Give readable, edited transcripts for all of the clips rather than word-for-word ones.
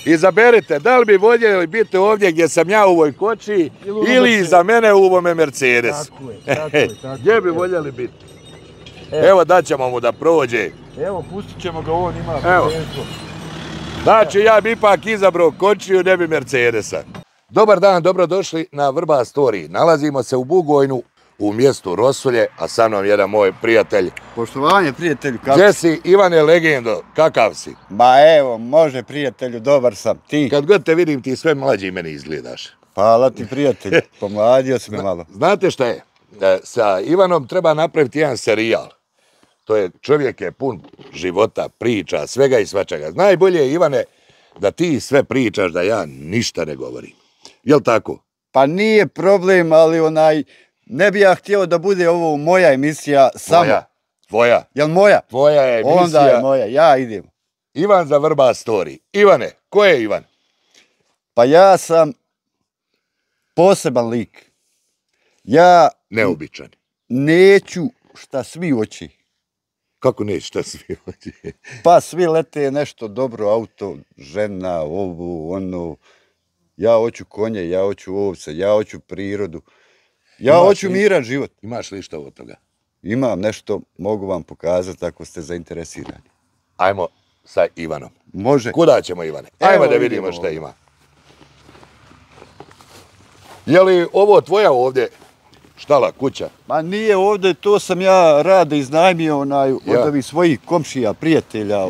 Izaberite, da li bi voljeli biti ovdje gdje sam ja u ovoj koči ili iza mene u ovome Mercedesu. Tako je. Gdje bi voljeli biti? Evo daćemo mu da prođe. Evo, pustit ćemo ga, on ima prvenstvo. Znači, ja bi ipak izabrao kočiju, ne bi Mercedesa. Dobar dan, dobrodošli na Vrba Story. Nalazimo se u Bugojnu, u mjestu Rosulje, a sa mnom jedan moj prijatelj. Poštovanje, prijatelju, kako? Gdje si, Ivane Legendo, kakav si? Ba evo, može prijatelju, dobar sam, ti. Kad god te vidim, ti sve mlađi meni izgledaš. Hvala ti prijatelju, pomladio si me malo. Znate šta je? Sa Ivanom treba napraviti jedan serijal. To je, čovjek je pun života, priča, svega i svačega. Najbolje je, Ivane, da ti sve pričaš, da ja ništa ne govorim. Jel' tako? Pa nije problem, ali ne bi ja htio da bude ovo moja emisija samo. Tvoja. Jel moja? Tvoja je emisija. Onda je moja, ja idem. Ivan za Vrba Story. Ivane, ko je Ivan? Pa ja sam poseban lik. Ja neobičan. Neću šta svi hoće. Kako neću šta svi hoće? Pa svi lete nešto dobro, auto, žena, ovo, ono. Ja hoću konje, ja hoću ovce, ja hoću prirodu. Ja hoću miran život. Imaš li što od toga? Imam nešto, mogu vam pokazati ako ste zainteresirani. Ajmo sa Ivanom. Može. Kuda ćemo, Ivane? Ajmo da vidimo šta ima. Je li ovo tvoja ovdje štala, kuća? Ma nije ovdje, to sam ja Rade iznajmio od ovih svojih komšija, prijatelja.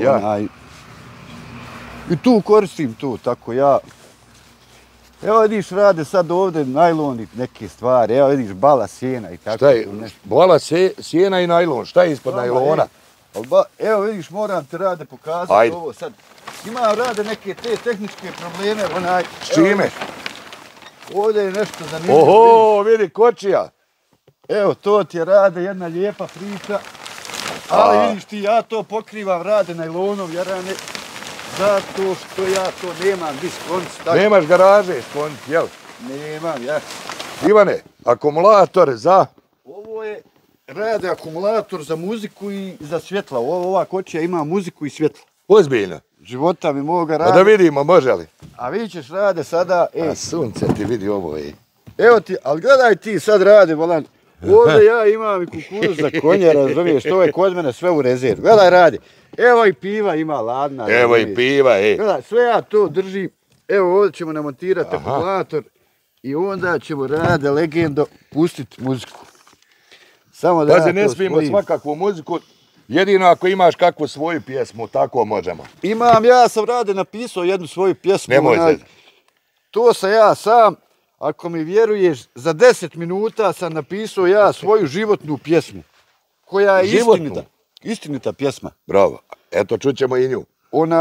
I tu koristim to, tako ja. Evo vidiš, Rade, sad ovdje najlon i neke stvari, evo vidiš, bala, sjena i tako. Šta je? Bala, sjena i najlon, šta je ispod najlona? Evo vidiš, moram te, Rade, pokazati ovo sad. Ima, Rade, neke te tehničke probleme, S čime? Ovdje je nešto zanimljivo. Oho, vidi, kočija. Evo, to ti je, Rade, jedna lijepa priča. Ali vidiš ti, ja to pokrivam, Rade, najlonom, Jarane. Zato što ja to nemam di skloniti. Nemaš garaže skloniti, jel? Nemam, ja. Ivane, akumulator za? Ovo je, Rade, akumulator za muziku i za svjetla. Ova kočija ima muziku i svjetla. Ozbiljno? Života mi moga, Rade. Pa da vidimo, može li? A vidit ćeš, Rade, sada... A sunce ti vidi ovo, Evo ti, ali gledaj ti sad, Rade, volan. Ovdje ja imam i kukuruz za konje, razumiješ, to je kod mene sve u rezervu. Gledaj, Rade, evo i piva ima ladna. Evo i piva, Gledaj, sve ja to držim. Evo ovdje ćemo namontirati akumulator i onda ćemo, Rade, Legendo, pustiti muziku. Samo da Pazi, ne smijemo svakakvu muziku, jedino ako imaš kakvu svoju pjesmu, tako možemo. Imam, ja sam, Rade, napisao jednu svoju pjesmu. Nemoj se. To sam ja sam. Ako mi vjeruješ, za 10 minuta sam napisao ja svoju životnu pjesmu. Koja je istinita. Istinita pjesma. Bravo. Eto, čućemo i nju.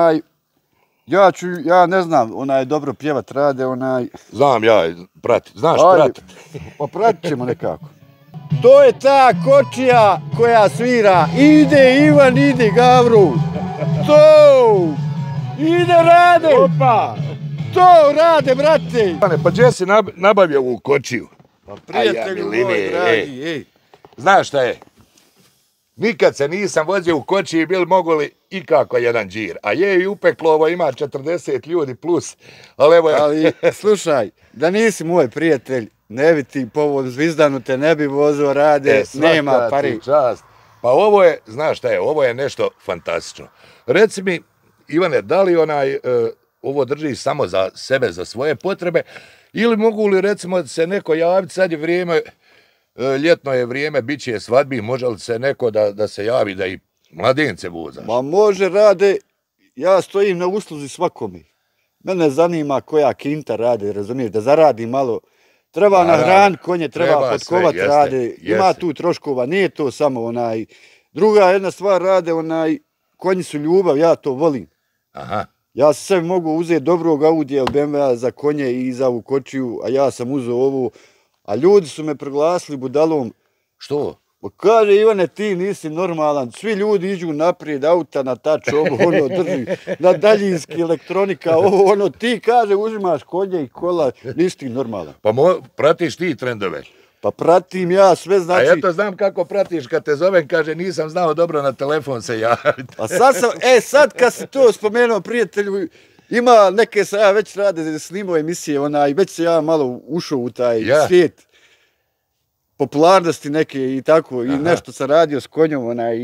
Ja ne znam, dobro pjevat, Rade, Znam ja, pratit. Znaš pratit. Pa pratit ćemo nekako. To je ta kočija koja svira. Ide Ivan, ide Gavru. To! Ide, Rade! Opa! To, Rade, brate! Pa gdje si nabavio ovu kočiju? Pa prijatelju moj, dragi, Znaš šta je? Nikad se nisam vozio u kočiji, bil mogu li ikako jedan džir. A je i upeklo, ovo ima 40 ljudi plus. Ali, slušaj, da nisi moj prijatelj, ne bi ti povod Zvizdanu te ne bi vozio, Rade, nema pari. Pa ovo je, znaš šta je, ovo je nešto fantastično. Reci mi, Ivane, da li ovo držiš samo za sebe, za svoje potrebe, ili mogu li, recimo, se neko javiti, sad je vrijeme, ljetno je vrijeme, bit će svadbi, može li se neko da se javi da i mladence vozaš? Ma može, Rade, ja stojim na usluzi svakome. Mene zanima koja kinta, Rade, razumiješ, da zaradi malo. Treba nahraniti konje, treba potkovati, Rade, ima tu troškova, nije to samo Druga jedna stvar, Rade, konji su ljubav, ja to volim. Aha. Ja se sebi mogu uzeti dobrog Audija ili BMW-a za konje i za ovu kočiju, a ja sam uzeo ovu. A ljudi su me proglasili budalom. Što? Kaže, Ivane, ti nisi normalan. Svi ljudi iđu naprijed, auta na tač, drži, na daljinski elektronika, ti, kaže, uzimaš konje i kola, nisi ti normalan. Pa pratiš ti trendove? Pa pratim ja sve, znači... A eto znam kako pratiš, kad te zovem, kaže, nisam znao dobro na telefon se javiti. A sad kad si to spomenuo, prijatelju, Ima neke se ja već rade snimao emisije, već se ja malo ušao u taj svijet popularnosti neke i tako, i nešto sam radio s konjom,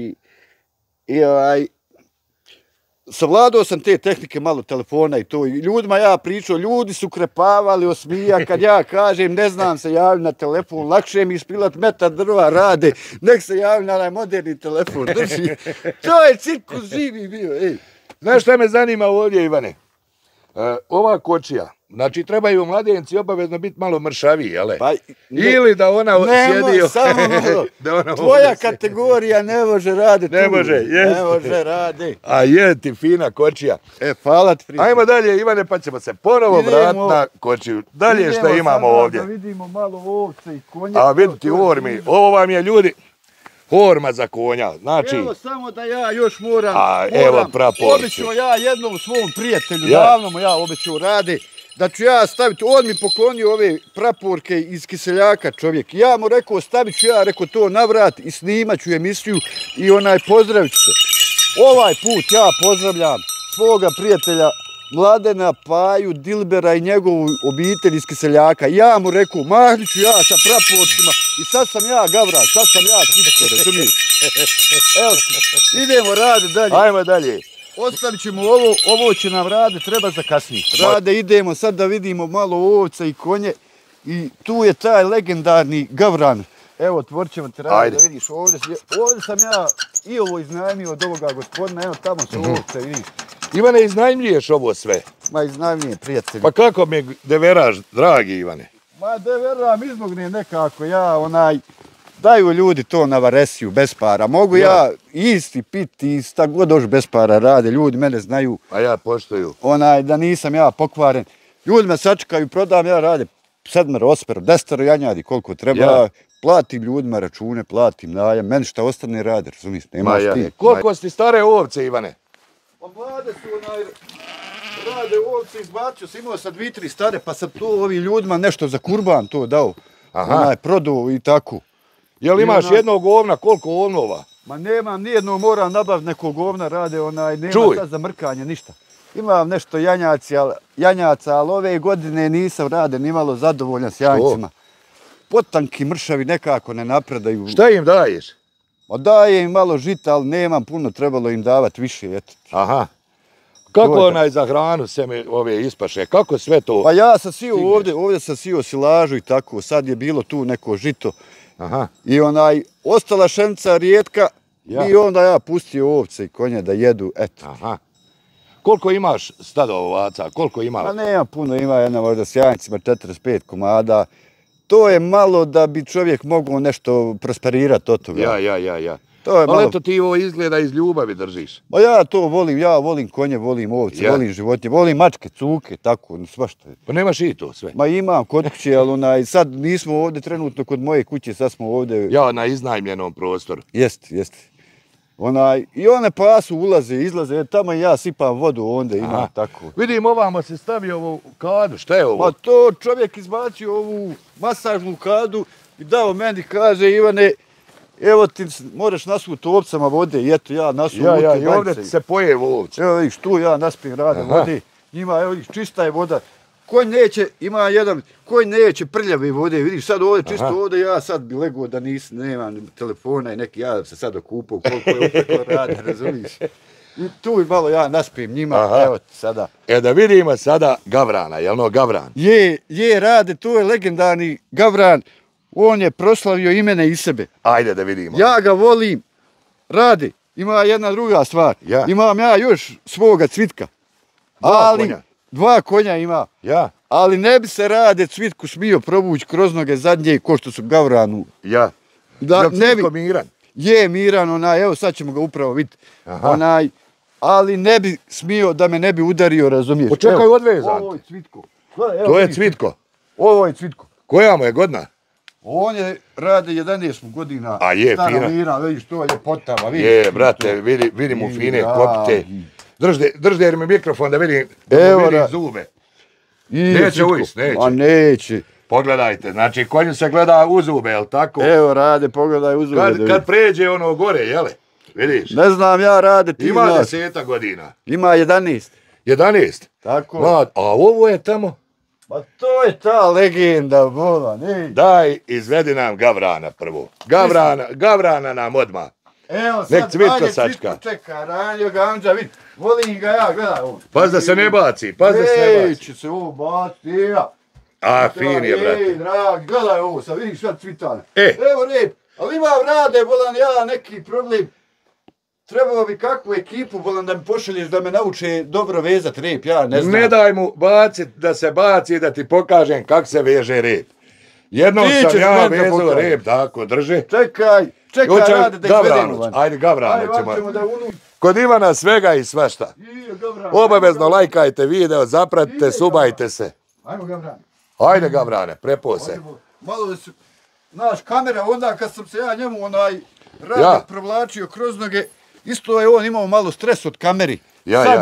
savladao sam te tehnike malo telefona i to, i ljudima ja pričao, ljudi su krepavali, osmija, kad ja kažem ne znam se javiti na telefon, lakše mi ispilat metar drva rade, nek se javi na onaj moderni telefon, drži. To je cirkus živi bio, ej. Znaš šta me zanima ovdje, Ivane? Ova kočija, znači trebaju mladenci obavezno biti malo mršaviji, jel? Ili da ona sjedi... Samo malo, tvoja kategorija ne može raditi. Ne može, jeste. Ne može raditi. A je ti fina kočija. Hvala ti, prijatelj. Ajmo dalje, Ivane, pa ćemo se ponovo vratiti na kočiju. Dalje šta imamo ovdje. Da vidimo malo ovce i konje. A vidite, ormi, ovo vam je ljudi... Horma za konja, znači... Evo, samo da ja još moram... Evo praporci. Obećao ja jednom svom prijatelju, davno mu ja obećao radi, da ću ja staviti, on mi poklonio ove praporke iz Kiseljaka čovjek. Ja mu rekao, stavit ću ja, rekao to na vrat i snimat ću emisiju i pozdravit ću se. Ovaj put ja pozdravljam svoga prijatelja Mladena Paju Dilbera i njegovu obitelj iz Kiseljaka. Ja mu rekao, mahnit ću ja sa praporcima i sad sam ja Gavran, sad sam ja Kičko, razumiješ? Evo, idemo rade dalje. Ajmo dalje. Ostavit ćemo ovo će nam rade, treba za kasnije. Rade, idemo sad da vidimo malo ovca i konje i tu je taj legendarni Gavran. Evo, otvorit ćemo te rade da vidiš, ovdje sam ja i ovo iznajmio od ovoga gospodina, evo tamo su ovce, vidiš. Ivane, iznajmljuješ ovo sve? Ma iznajmljujem, prijatelji. Pa kako mi deveraš, dragi Ivane? Ma deveram, izmogne nekako, daju ljudi to na varesiju, bez para. Mogu ja isti piti i šta god još bez para rade, ljudi mene znaju. A ja poštuju. Da nisam ja pokvaren. Ljudi me sačekaju, prodam, ja rade 7, 8, 10 janjadi koliko treba. Platim ljudima račune, platim najam, meni šta ostane rade, razumiješ, nemaš ti. Koliko si stare ovce, Ivane? Pa mlade su rade ovce, izbacio sam, imao sam 2-3 stare, pa sam to ovim ljudima nešto za kurban to dao. Prodao i tako. Jel imaš jednog ovna, koliko ovnova? Ma nemam, nijedno moram nabaviti nekog ovna, rade nema sad za mrkanje, ništa. Imam nešto janjaca, ali ove godine nisam rade, nimalo zadovoljan s janjcima. Potanki mršavi nekako ne napredaju. Šta im daješ? Ma daje im malo žita, ali nemam puno, trebalo im davati više, eto. Aha. Kako za hranu se ove ispaše, kako sve to? Pa ja sam sio ovdje sam sio silažu i tako, sad je bilo tu neko žito. I ostala šenica rijetka i onda ja pustio ovce i konje da jedu, eto. Koliko imaš stada ovaca, koliko ima? Pa nema puno, ima jedna možda s janjcima 45 komada. To je malo da bi čovjek mogao nešto prosperirati od toga. Ja. Ali eto ti ovo izgleda iz ljubavi držiš. Pa ja to volim, ja volim konje, volim ovce, volim životinje, volim mačke, cuke, tako, svašta. Pa nemaš i to sve? Ma imam kod kuće, ali sad nismo ovdje trenutno kod moje kuće, sad smo ovdje... Ja, na iznajmljenom prostoru. Jeste. I one pasu, ulaze, izlaze, tamo i ja sipam vodu, onda ima tako. Vidim, ovamo se stavio ovu kadu, šta je ovo? Pa to čovjek izbacio ovu masažnu kadu i dao meni, kaže, Ivane, evo ti moraš nasuti ovcama vode i eto ja nasuti ovce. I ovdje se poje ovce. Evo vidiš, tu ja naspijem rade vode, njima, evo vidiš, čista je voda. Konj neće prljave vode, vidiš sad ovdje čisto ovdje, ja sad bi legao da nemam telefona i neki, ja sam sad okupao koliko je upeklo radi, razumiješ. I tu malo ja naspijem njima, evo ti sada. Da vidimo sada Gavrana, jel no Gavran? Rade, to je legendarni Gavran, on je proslavio i mene i sebe. Ajde da vidimo. Ja ga volim, radi, ima jedna druga stvar, imam ja još svoga Cvitka. Dva konja ima, ali ne bi se Rade Cvitku smio provući kroz noge zadnje ko što su Gavranu. Ja, je Cvitko miran? Je miran, evo sad ćemo ga upravo vidjeti. Ali ne bi smio da me ne bi udario, razumiješ. Počekaj, odvezan. Ovo je Cvitko. To je Cvitko? Ovo je Cvitko. Koja mu je godina? On je Rade 11 godina. A je, fina. Miran, vidiš, to je potava. Je, brate, vidi mu fine kopite. Drži jer mi mikrofon da vidim zube. Neće ujist, neće. A neće. Pogledajte, znači konju se gleda u zube, jel tako? Evo Rade, pogledaj u zube. Kad pređe ono gore, jele? Vidiš? Ne znam ja Rade, ti ima 10 godina. Ima 11. 11? Tako. A ovo je tamo? Pa to je ta legenda, bola, ne. Daj, izvedi nam Gavrana prvo. Gavrana nam odmah. Evo Nek sad, Cvitko ajde sačka. Cvitko čeka, ranio ga Amđa, vidi. Volim ga ja, gledaj ovo. Paz da se ne baci, paz da se ne baci. Neće se ovo baciti, ja. A, fin je, brate. Dragi, gledaj ovo, sad vidiš sad cvitane. E. Evo rep, ali imam rade, bolan, ja neki problem. Trebao bi kakvu ekipu, bolan, da mi pošalješ da me nauče dobro vezat rep, ja ne znam. Ne daj mu bacit, da se baci, da ti pokažem kako se veže rep. Jednom sam ja vezao rep, tako, drži. Čekaj, rade da izvedemo van. Ajde, Gavrano ćemo. Ajde, da Kod Ivana svega i svašta. Obavezno lajkajte video, zapratite, subajte se. Ajmo, Gavrane. Ajde, Gavrane, prepo se. Malo da su, znaš, kamera, onda kad sam se ja njemu rade provlačio kroz noge, isto je on imao malo stres od kameri. Sad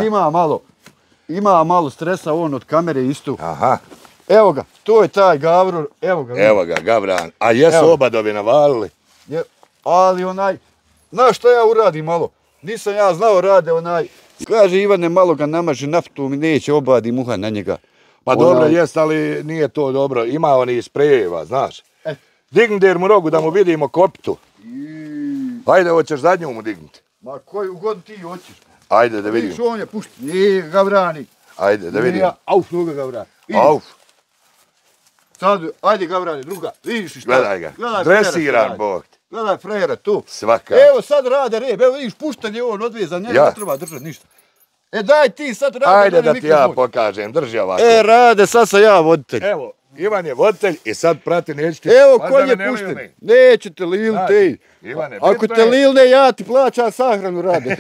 ima malo stresa on od kamere isto. Aha. Evo ga, to je taj Gavro, evo ga. Evo ga, Gavran. A jesu obadovi navalili? Ali znaš šta ja uradim malo? Nisam ja znao rade kaže Ivane malo ga namaži naftom i neće obadi muha na njega. Pa dobro jest, ali nije to dobro. Ima oni sprejeva, znaš. Digni mu nogu da mu vidimo koptu. Ajde, hoćeš zadnju mu dignuti. Ma koju god ti hoćeš. Ajde da vidimo. Vidiš on je pušti. Nije Gavrani. Ajde da vidimo. Auf, noga Gavrani. Auf. Sad, ajde Gavrani, druga. Vidiš šta? Gledaj ga. Dresiran bog. Gledaj frejera tu. Svaka. Evo sad rade rep. Evo vidiš puštan je on odvezan. Njega ne treba držati ništa. Daj ti sad rade. Ajde da ti ja pokažem. Drži ovako. Rade, sad sam ja voditelj. Evo, Ivan je voditelj i sad prati neće ti. Evo konj je pušten. Neće te lilne. Ako te lilne, ja ti plaćam sahranu rade.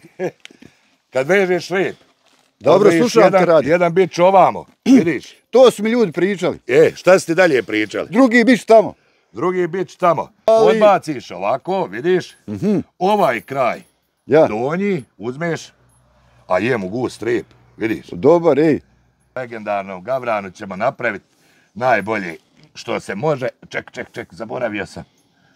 Kad vežeš rep. Dobro, slušam te rade. Jedan bić ovamo, vidiš. To su mi ljudi pričali. Šta ste dalje pričali? Drugi bić tamo. Drugi bić tamo. Odbaciš ovako, vidiš. Ovaj kraj. Donji, uzmeš. A jemu gust rep, vidiš. Dobar, Legendarnom Gavranu ćemo napraviti najbolje što se može. Ček, zaboravio sam.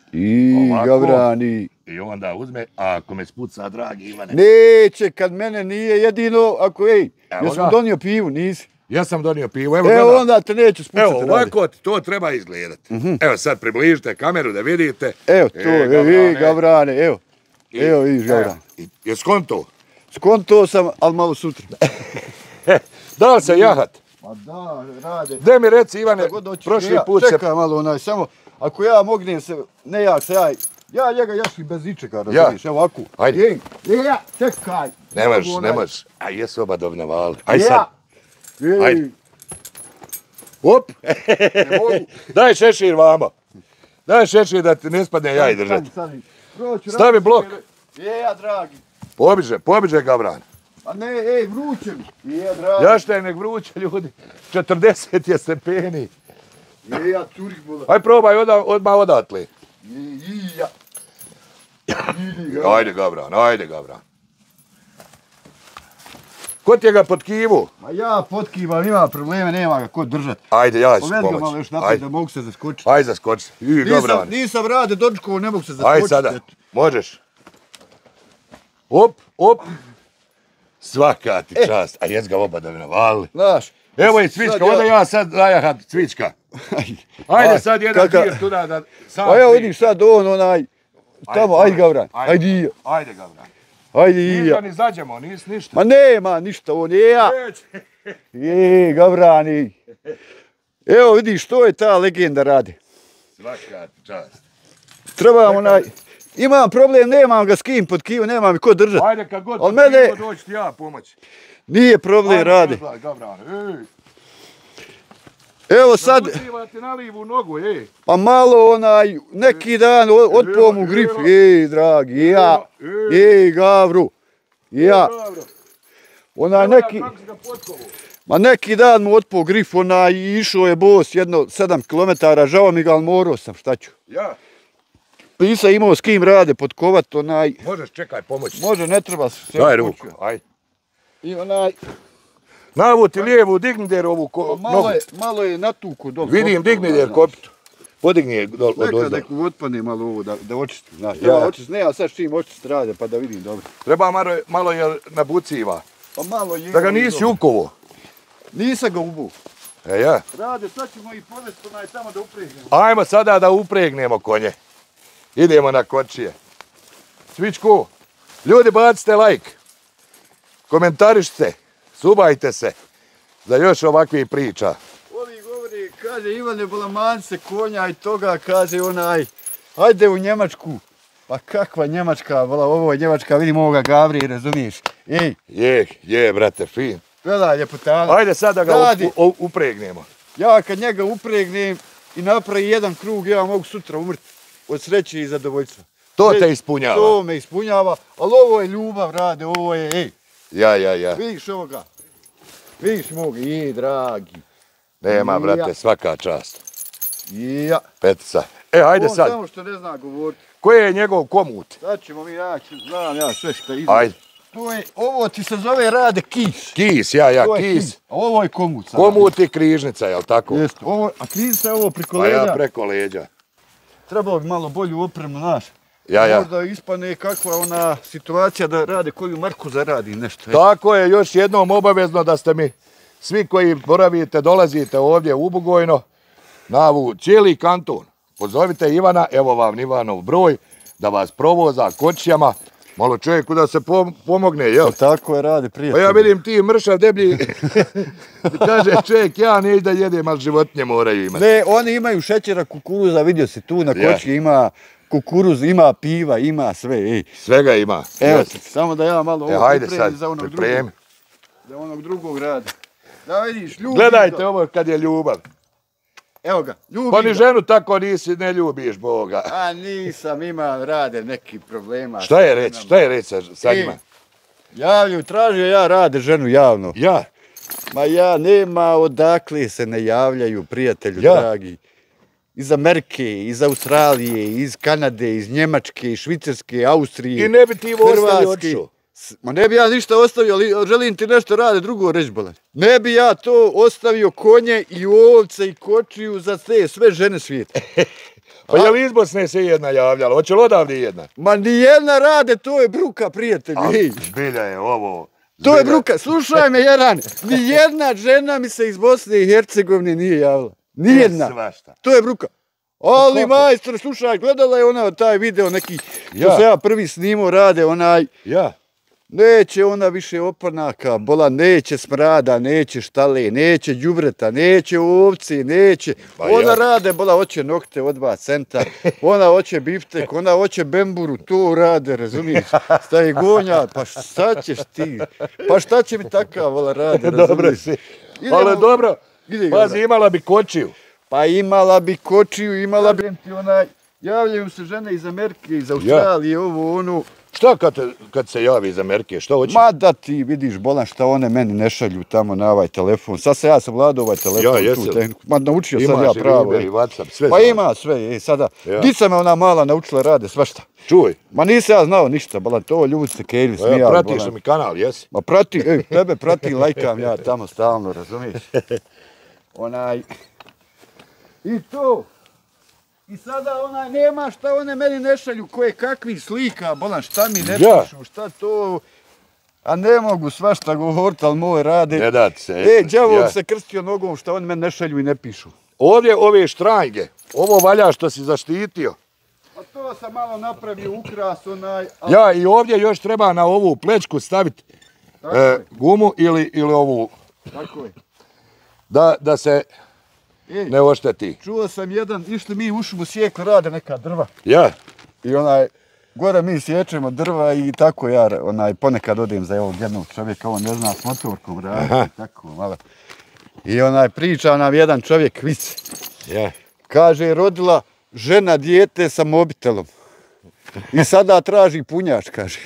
Gavrani. I onda uzme, a ako me spuca, dragi Ivane. Neće, kad mene nije jedino, ako jesam donio pivu, nisi? Ja sam donio pivu, evo onda te neće spucati. Evo, ovako to treba izgledati. Evo sad približite kameru da vidite. Evo to, Gavrane, evo. Evo vidiš Gavrane. Je skonto? Skonto sam, ali malo sutra. Da li se jahat? Ma da, rade. Gde mi reci Ivane, prošli put se... Čekaj malo samo, ako ja mognem se, ne jak se ja njega jašli bez ičega, razumiješ, evo ovako. Ajde. Čekaj. Ne možeš. A jesu oba dobne vali. Ajde sad. Ajde. Op. Daj šešir vama. Daj šešir da ti ne spadne jaj držati. Stavi blok. Dragi. Pobiže Gavran. A ne, vruće mi. Dragi. Jašta je nek vruće, ljudi. 40 je stepeni. Curik bola. Aj probaj odmah odatle. Ajde Gavran. Ko ti je ga potkivu? Ma ja potkivam, ima probleme, nema ga ko držati. Ajde, ja ću pomoći. Povedi ga malo još naprijed da mogu se zaskočiti. Ajde, zaskoči. Nisam rade dočkovo, ne mogu se zaskočiti. Ajde sada, možeš. Op. Svaka ti čast. A jes ga oba da mi navalili. Znaš. Evo je Cvička, onda ja sad zajahat Cvička. Ajde sad jedan dir tuda da... Pa evo vidiš sad tamo, ajde Gavran, ajde. Ajde Gavran. Ajde i ja. Ništa ni zađemo, ništa. Ma nema ništa, on je ja. Gavrani. Evo vidiš, to je ta legenda rade. Svaka ti čast. Trebam imam problem, nemam ga s kim pod kivu, nemam mi ko držati. Ajde kad god pod kivu doći ti ja pomoći. Nije problem rade. Evo sad... Zabucivate na livu nogu, Pa malo neki dan otpao mu grif. Dragi, ja. Gavru. Ja. Neki... Ma neki dan mu otpao grif, i išao je bos jedno 7 km, žao mi ga, ali morao sam, šta ću. Ja. Nisam imao s kim rade potkovat, Možeš, čekaj, pomoći. Može, ne treba se. Daj ruku, ajde. I navuti lijevu, digni der ovu nogu. Malo je natuko dol. Vidim, digni der kopitu. Podigni je dol od ozda. Neka otpadne malo ovo da očistim. Ja očistim, ne, ali sad čim očistim rade pa da vidim dobro. Treba malo jer nabuciva. Pa malo je. Da ga nisi ukovo. Nisam ga ubu. Ja. Rade, sad ćemo ih povesti tamo da upregnemo. Ajmo sada da upregnemo konje. Idemo na kočije. Svičku, ljudi bacite like. Komentarišite, subajte se za još ovakvih priča. Ovi govori, kaže Ivane Balamance konja i toga, kaže onaj, ajde u Njemačku. Pa kakva Njemačka, ovo je Njemačka, vidim ovoga Gavrije, razumiješ? Ej. Je, brate, fin. Gledaj, ljepotana. Ajde sad da ga upregnemo. Ja kad njega upregnem i napravi jedan krug, ja mogu sutra umrti od sreće i zadovoljstva. To te ispunjava. To me ispunjava, ali ovo je ljubav, Rade, ovo je, ej. Ja. Vidiš ovoga? Vidiš moga, dragi. Nema, brate, svaka čast. Ja. Petica. Ajde sad. On samo što ne zna govoriti. Koji je njegov komut? Sad ćemo mi naći, znam ja sve što ide. Ajde. Ovo ti se zove, Rade, kis. Kis, kis. A ovo je komut. Komut i križnica, jel tako? Jeste. A križnica je ovo preko leđa. Pa ja preko leđa. Trebalo bi malo bolju opremu, znaš. Ja. Možda ispane kakva ona situacija da Rade koju marku zaradi nešto. Tako je, još jednom obavezno da ste mi, svi koji boravite, dolazite ovdje u Bugojno, na cijeli kanton. Pozovite Ivana, evo vam Ivanov broj, da vas provoza kočijama. Malo čovjeku da se pomogne, jel? Tako je, Rade, prijatelj. Pa ja vidim ti mršav deblji, kaže čovjek, ja neću da jedem, ali životinje moraju imati. Ne, oni imaju šećera, kukuruza, vidio si tu na kočki ima kukuruz, ima piva, ima sve, ej. Svega ima. Evo, samo da ja malo ovo pripremim za onog drugog. Za onog drugog Rade. Da vidiš, ljubim. Gledajte ovo kad je ljubav. Evo ga, ljubim. Pa ni ženu tako ne ljubiš, Boga. A nisam, ima, Rade, neki problema. Šta je reći sa njima? Javlju, tražio ja, Rade, ženu javno. Ja? Ma ja, nema odakle se ne javljaju, prijatelju dragi. Iz Amerike, iz Australije, iz Kanade, iz Njemačke, Švicarske, Austrije, i ne bi ti ostavio odšao. Ma ne bi ja ništa ostavio, ali želim ti nešto Rade drugo reći, bolan. Ne bi ja to ostavio konje i ovce i kočiju za sve žene svijeta. Pa je li iz Bosne se jedna javljala? Hoće li odavde jedna? Ma nijedna, Rade, to je bruka, prijatelju. Zbilja je ovo. To je bruka, slušaj me jedan, nijedna žena mi se iz Bosne i Hercegovine nije javila. Nijedna. To je bruka. Ali majstor, slušaj, gledala je ona taj video neki, što se ja prvi snimao, Rade, onaj. Ja. Neće ona više opanaka, bola, neće smrada, neće štale, neće đubreta, neće ovci, neće. Ona Rade, bola, hoće nokte od 2 centa, ona hoće biftek, ona hoće bemburu, to Rade, razumiješ? Staje gonja, pa šta ćeš ti? Pa šta će mi takav, bola, Rade, razumiješ? Dobro si, ali dobro, pazi, imala bi kočiju. Pa imala bi kočiju, imala bi onaj, javljaju se žene iz Amerike, iz Australije, ovo, ono. Šta kad se javi iz Amerike, što hoće? Ma da ti vidiš, bolan, šta one meni ne šalju tamo na ovaj telefon. Sad se ja savladao ovaj telefon. Ja, jesam. Ma naučio sam ja pravo. Imaš i Whatsapp, sve. Pa ima sve, sada. Dica me ona mala naučila Rade, svašta. Čuj. Ma nisam ja znao ništa, bolan, to ljudi se kejli, smijali. Ja pratiš mi kanal, jesi? Ma tebe pratim, lajkam ja tamo stalno, razumiješ? Onaj... I to... I sada nema šta one meni ne šalju koje kakvih slika, bolan, šta mi ne pišu, šta to... A ne mogu svašta govoriti, ali moj Rade... Ne dati se. Đavol se krstio nogom, šta oni meni ne šalju i ne pišu. Ovdje ove štrange, ovo valja što si zaštitio. A to sam malo napravio ukras, onaj... Ja, i ovdje još treba na ovu plečku staviti gumu ili ovu... Tako je. Da se... ne ošteti. Čuo sam jedan, išli mi u šumu sjekli, Rade neka drva. Ja. I gore mi sječemo drva i tako ja ponekad odem za ovog jednog čovjeka, on ne zna s motorkom raditi, tako malo. I priča nam jedan čovjek vic. Ja. Kaže, rodila žena dijete sa mobitelom. I sada traži punjač, kaže.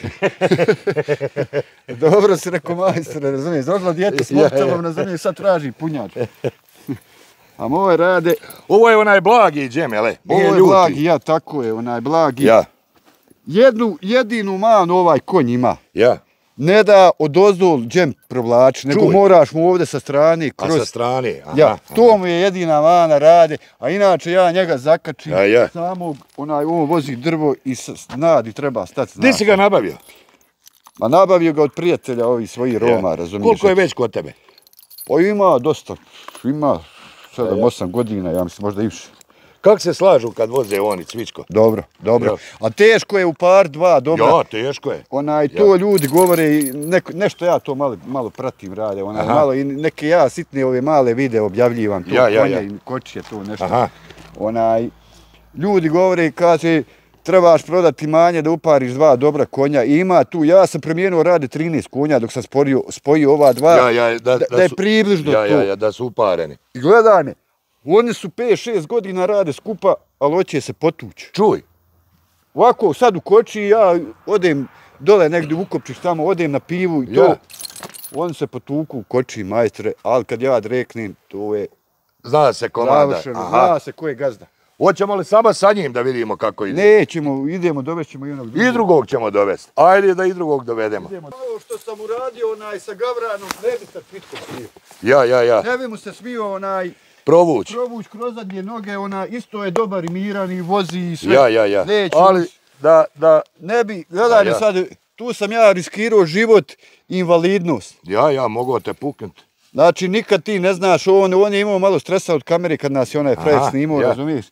Dobro si rekao, majstore, razumiješ, rodila dijete s mobitelom, razumiješ, sad traži punjač. A moj Rade... Ovo je onaj blagi džem, jele? Ovo je blagi, ja, tako je, onaj blagi. Ja. Jedinu manu ovaj konj ima. Ja. Ne da odozdol džem provlači, nego moraš mu ovdje sa strane kroz... A sa strane, aha. Ja, to mu je jedina mana Rade, a inače ja njega zakačim samog, on vozi drvo i nadi treba stati. Gdje si ga nabavio? Ma nabavio ga od prijatelja ovih svojih Roma, razumiješ? Koliko je već kod tebe? Pa ima dosta, ima 7-8 godina, ja mislim možda i više. Kako se slažu kad voze oni, Cvičko? Dobro. A teško je u par dva, dobro. Ja, teško je. To ljudi govore, nešto ja to malo pratim rade, malo i neke ja sitne ove male videe objavljivam, to konja i kočije, to nešto. Ljudi govore i kaže, trebaš prodati manje da upariš 2 dobra konja. I ima tu, ja sam promijenio rade 13 konja dok sam spojio ova 2, da je približno to. Da su upareni. I gledaj me, oni su 5-6 godina rade skupa, ali hoće se potući. Čuj. Ovako, sad u koči ja odem dole negdje u Ukopčić tamo, odem na pivu i to. Oni se potuku u koči, majstre, ali kad ja dreknem, to je zna se komanda. Zna se ko je gazda. Hoćemo li samo sa njim da vidimo kako ide? Nećemo, idemo, dovešćemo i onog drugog. I drugog ćemo dovesti. Ajde da i drugog dovedemo. Ovo što sam uradio sa Gavranom, ne bi se Cvitko smio. Ja. Ne bi mu se smio provuć kroz zadnje noge, isto je dobar i miran i vozi i sve. Ja. Ali da... Ne bi, gledaj me sad, tu sam ja riskirao život i invalidnost. Ja, mogu te puknuti. Znači, nikad ti ne znaš, on je imao malo stresa od kamere kad nas je onaj frajer snimao, razumiješ?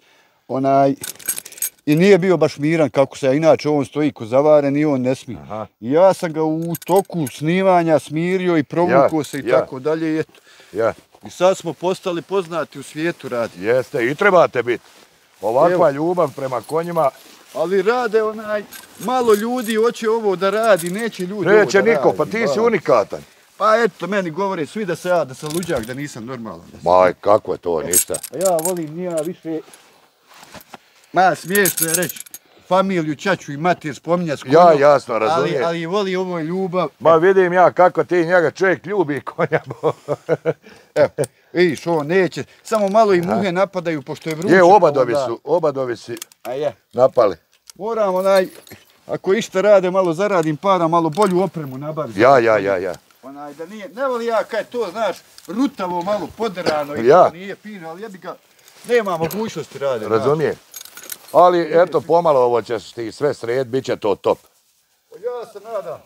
I nije bio baš miran kako se, inače on stoji ko zavaren i on ne smije. I ja sam ga u toku snimanja smirio i provukao se i tako dalje. I sad smo postali poznati u svijetu radi. Jeste, i trebate biti. Ovakva ljubav prema konjima. Ali rade malo ljudi hoće ovo da radi, neće ljudi ovo da radi. Neće niko, pa ti si unikatan. Pa eto, meni govore svi da sam luđak, da nisam normalan. Maj, kako je to, ništa. Ja volim, nija više... Ma, smiješno je reći, familiju, ćaću i mater spominja s konjom. Ja, jasno, razumijem. Ali voli ovo je ljubav. Ma vidim ja kako ti njega čovjek ljubi konja. Evo, vidiš, on neće, samo malo i muhe napadaju, pošto je vruće. Obadovi si napali. Moram ako išta rade, malo zaradim para, malo bolju opremu nabaviti. Ja. Da nije, ne voli ja kaj to, znaš, rutavo, malo poderano i to nije fino, ali jebi ga, nema mogućnosti rade. Razumijem. Ali eto, pomalo ovo ćeš ti sve sred, bit će to top. Ja se nadam.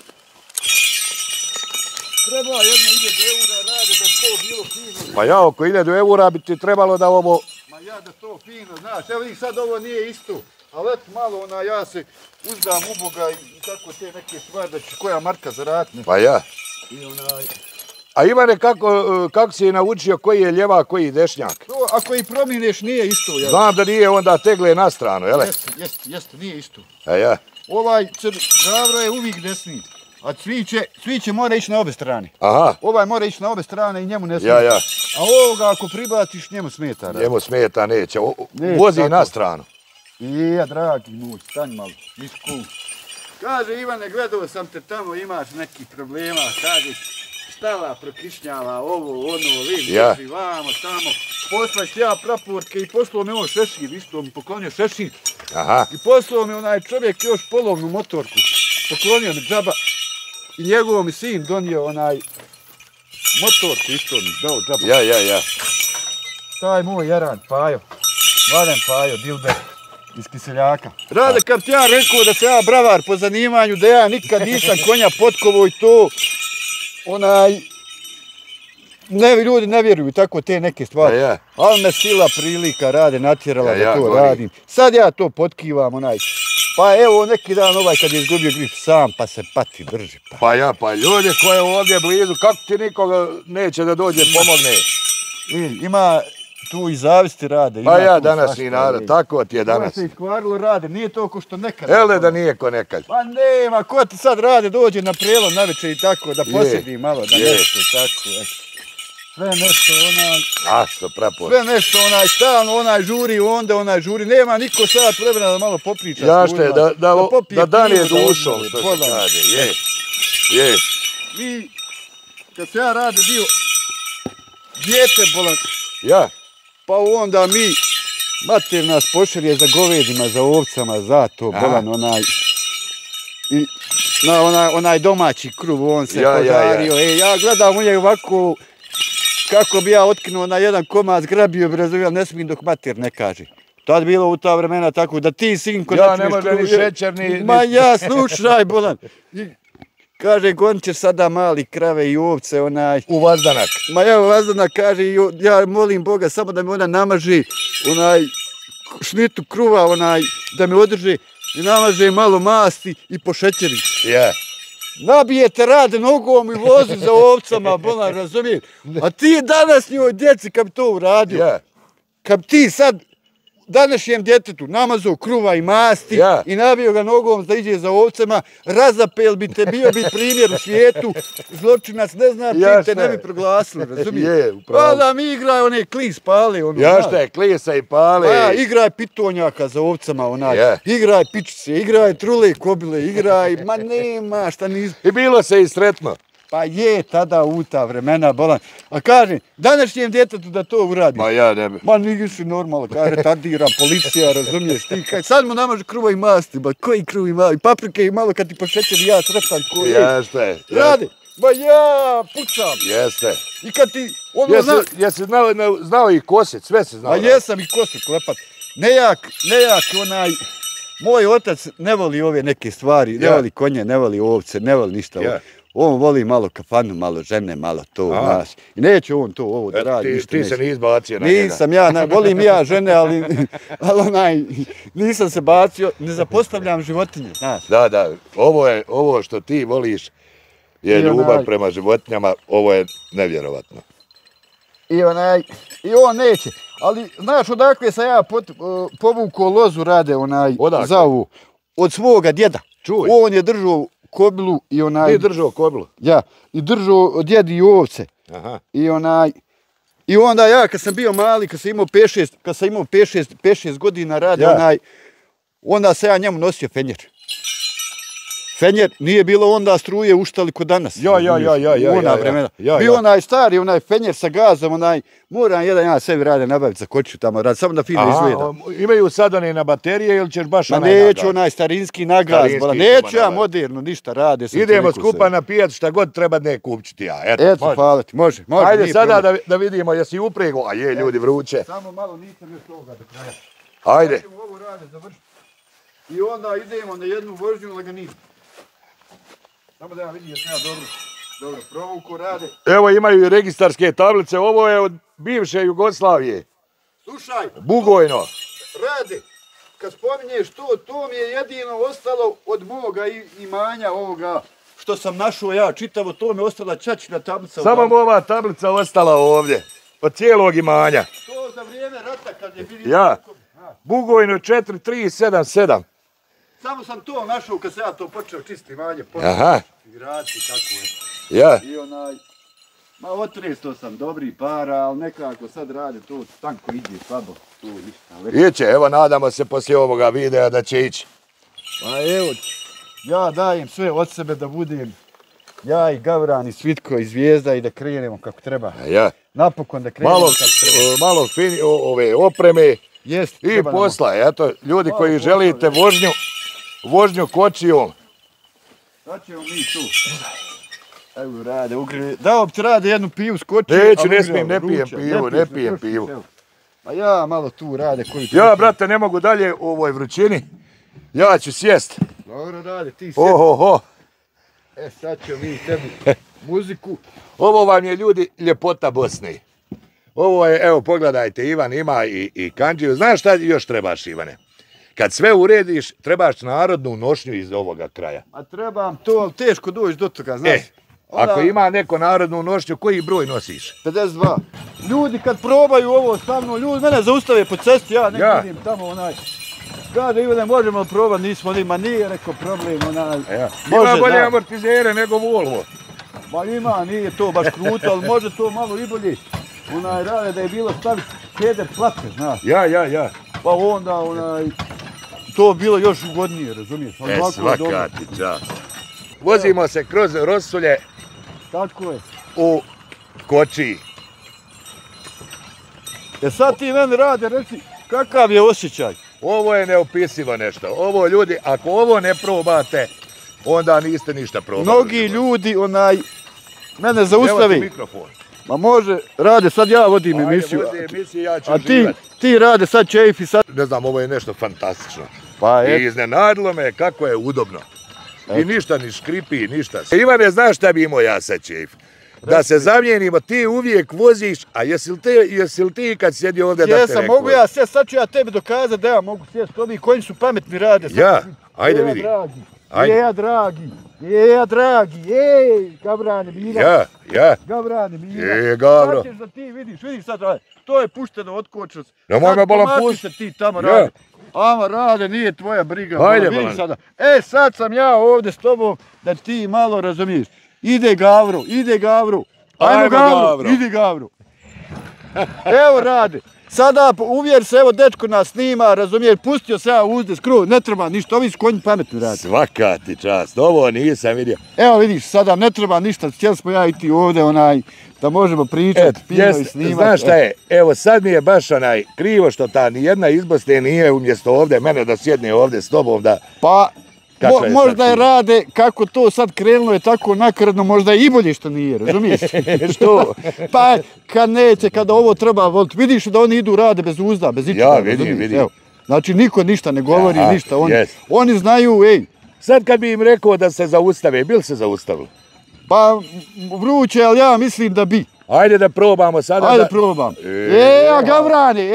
Treba jedno 1000 eura rade da to bilo fino. Pa ja, oko 1000 eura bi ti trebalo da ovo... Ma ja da to fino, znaš, evo vidim sad ovo nije isto. Ali eto malo ja se uzdam u Boga i tako te neke stvari da će koja marka zaratne. Pa ja. A Ivane, kako si naučio koji je ljeva, koji je dešnjak? Ako i promijeniš nije isto. Znam da nije onda tegle na stranu, jel? Jeste, nije isto. Ja. Ovaj Gavro je uvijek desni, a Cviće mora ići na obe strane. Ovaj mora ići na obe strane i njemu ne smije. Ja. A ovoga ako pribaciš njemu smeta. Njemu smeta neće, vozi na stranu. Dragi moj, staň malo, isku. Kaže Ivane, gledao sam te tamo, imaš nekih problema, kaže, stava prokišnjava, ovo, ono, vidi, vamo, tamo. Poslaš ja praporke i poslao mi on šešir, isto mi poklonio šešir. I poslao mi onaj čovjek još polovnu motorku, poklonio mi džaba. I njegov mi sin donio onaj motorku, isto mi dao džaba. Ja. Taj moj jaran Pajo, Mladen Pajo, dilber. Iz Kiseljaka. Rade, kad ti ja rekao da sam ja bravar po zanimanju, da ja nikad nisam konja potkovao i to, ljudi ne vjeruju tako te neke stvari. Ali me sila prilika rade, natjerala da to radim. Sad ja to potkivam, pa evo neki dan kad je izgubio grip sam, pa se pati drži. Pa ljudi koji je ovdje blizu, kako ti nikoga neće da dođe pomogne? Ima... Tu i zavisti rade. Pa ja danas i narod, tako ti je danas. Ovo se iskvarilo rade, nije to ko što nekad. Ele da nije ko nekad. Pa nema, ko ti sad rade, dođe na prelom navečer i tako, da posjedi malo, da nešto tako. Sve nešto Sve nešto stalno žuri, onda žuri, nema niko sad vremena da malo popriča. Jašte, da danije dušom, što se kaže, je. Mi, kad se ja rade bio dijete bolan. Ja. Pa onda mi, mater nas pošalje za govedima, za ovcama, za to, bolan onaj domaći kruv, on se požario. Ja gledam u njeg ovako, kako bi ja otkinuo na jedan komad, zgrabio bi razumio, ne smijem dok mater ne kaže. Tad bilo u ta vremena tako da ti, sinko, ja ne može ni šećer, ni... Ma ja, slušaj, bolan. Kaže, gonit ćeš sada mali krave i ovce, u vazdanak. Ma evo, vazdanak kaže, ja molim Boga samo da mi ona namaži, šnitu kruva, da mi održi i namaže malo masti i pošećeri. Nabijete rade nogom i vozi za ovcama, bolan, razumiješ? A ti danas njoj djeci, kad bi to uradio, kad bi ti sad današnjem djetetu namazao kruva i masti i nabio ga nogom da iđe za ovcama, razapel bi te, bio bi primjer u svijetu, zločinac, ne znam, čim te ne bi proglasili, razumiješ? Pa da mi igraj one klis pale, klisa i pale. Pa igraj pitonjaka za ovcama, igraj pičice, igraj trule kobile, igraj, ma nema šta nis... I bilo se i sretno. Pa je tada u ta vremena, bolan. A kažem, današnjem djetetu da to uradi. Ma ja ne bi. Ma nisi normalno, kaže, retardira policija, razumiješ ti. Sad mu namaže kruva i masti, ba koji kruv i masti, paprike i malo kad ti pošećer ja sretan koji. Jeste. Radi, ba ja pucam. Jeste. I kad ti... Jesi znao i kosit, sve si znao. Ma jesam i kosit klepat. Nejak, moj otac ne voli ove neke stvari, ne voli konje, ne voli ovce, ne voli ništa. On voli malo kafanu, malo žene, malo to, znaš. I neće on to ovo da radi. Ti se nisi bacio na njega. Nisam ja, volim ja žene, ali nisam se bacio, ne zapostavljam životinje, znaš. Da, ovo što ti voliš je ljubav prema životinjama, ovo je nevjerovatno. I on neće. Ali, znaš, odakle sam ja povukao lozu rade, za ovu, od svoga djeda. Čuj. On je držao kobilu i Ti držao kobilu? Ja, i držao djedi i ovce. Aha. I onda ja, kad sam bio mali, kad sam imao 5-6 godina rade, onda sam ja njemu nosio fenjer. Fenjer, nije bilo onda struje uštali kod danas. Bio onaj stari, fenjer sa gazom, moram ja sebi rade nabaviti za kočiću tamo, samo da fino izgleda. Imaju sad one na baterije ili ćeš baš onaj nagaz? Neću onaj starinski nagaz, neću ja moderno, ništa rade. Idemo skupa na pijac, šta god treba ne kupću ti ja. Eto, hvala ti, može. Ajde sada da vidimo, jesi uprego, a je ljudi vruće. Samo malo nisam još toga do kraja. Ajde. Ovo rade završiti. I onda idemo na jednu vožnju laganinu. Samo da ja vidim jesam ja dobro provuku rade. Evo imaju i registarske tablice, ovo je od bivše Jugoslavije. Slušaj. Bugojno. Rade, kad spominješ to mi je jedino ostalo od moga imanja ovoga što sam našao ja čitavo, to mi je ostala čačina tablica. Samo ova tablica ostala ovdje, od cijelog imanja. To za vrijeme rata kad je bilo... Ja, Bugojno 4377. Samo sam to našao kad sam ja to počeo čisti imanje, graditi tako je. Ja. I otresto sam dobri para, ali nekako sad rade to tanko ide slabo, tu ništa. Iće, evo nadamo se poslije ovoga videa da će ići. Pa evo, ja dajem sve od sebe da budem ja i Gavran i Svitko i Zvijezda i da krenemo kako treba. Napokon da krenemo kako treba. Malo ove opreme i posla, eto, ljudi koji želite vožnju kočijom. Sad ćemo mi tu. Evo rade, dao bi ti rade jednu pivu s kočijom. Neću, ne pijem pivu. A ja malo tu rade. Ja, brate, ne mogu dalje u ovoj vrućini. Ja ću sjest. Dobro rade, ti sjest. Ohoho. Sad ćemo mi tebi muziku. Ovo vam je, ljudi, ljepota Bosne. Ovo je, evo, pogledajte, Ivan ima i kandžiju. Znaš šta još trebaš, Ivane? Kad sve urediš, trebaš narodnu nošnju iz ovoga kraja. A trebam to, ali teško doći do toga, znaš. Ako ima neko narodnu nošnju, koji broj nosiš? 52. Ljudi kad probaju ovo sa mnom, ljudi mene zaustave po cesti, ja ne vidim tamo Kaže Ivane, možemo probati, nismo ma nije rekao problem Ima bolje amortizere nego Volvo. Ma ima, nije to baš kruto, ali može to malo i bolje. Rade da je bilo staviti keder plate, znaš. Ja. Pa onda to bilo još ugodnije, razumiješ? Svaka ti čast. Vozimo se kroz Rosulje. Tako je. U Kočiji. Sad ti meni rade, reci, kakav je osjećaj? Ovo je neopisivo nešto. Ovo, ljudi, ako ovo ne probate, onda niste ništa probali. Mnogi ljudi, mene zaustavi. Evo ti mikrofon. Ma može, rade, sad ja vodim emisiju. Ajde, vodi emisiju, ja ću uživati. A ti rade, sad čeif i sad... Ne znam, ovo je nešto fantastično. Pa I iznenadilo me kako je udobno. I ništa ni škripi, ništa. Ivane, znaš šta bi imao ja sad, Čejf? Da se zamijenimo, ti uvijek voziš, a jesi li ti kad sjedi ovdje da te rekao? Mogu ja sjest, sad ću ja tebi dokazati da ja mogu sjest, ovi koji su pametni rade. Ja, ajde vidi. Dragi, Gavrane, Mira. Gavrane, Mira. Gavro. Sad ćeš da ti vidiš sad, to je pušteno otkočnost. Nemoj me bolan pušti. Se ti tamo radi. Ama rade, nije tvoja briga. Ajde, bolan. Sada. Sad sam ja ovdje s tobom da ti malo razumiješ. Ide Gavro. Ajmo Gavro. Ide Gavro. Evo rade. Sada uvjer se, evo dečko nas snima, razumiješ, pustio se ja uzde skroz, ne treba ništa, ovi su konji pametni radi. Svaka ti čast, ovo nisam vidio. Evo vidiš, sada ne treba ništa, htjeli smo ja i ti ovdje da možemo pričati, fino i snimati. Znaš šta je, evo sad mi je baš krivo što ta nijedna iz Bosne nije umjesto ovdje mene da sjedne ovdje s tobom da... Pa... možda je rade, kako to sad krenulo je tako nakaradno, možda je i bolje što nije, razumiješ? Što? Pa kad neće, kada ovo treba voliti, vidiš da oni idu rade bez uzda, bez ičega. Ja, vidim. Znači niko ništa ne govori, ništa, oni znaju, Sad kad bi im rekao da se zaustave, bil se zaustavili? Pa vruće, ali ja mislim da bi. Ajde da probamo sada. Ajde probam. Gavrani,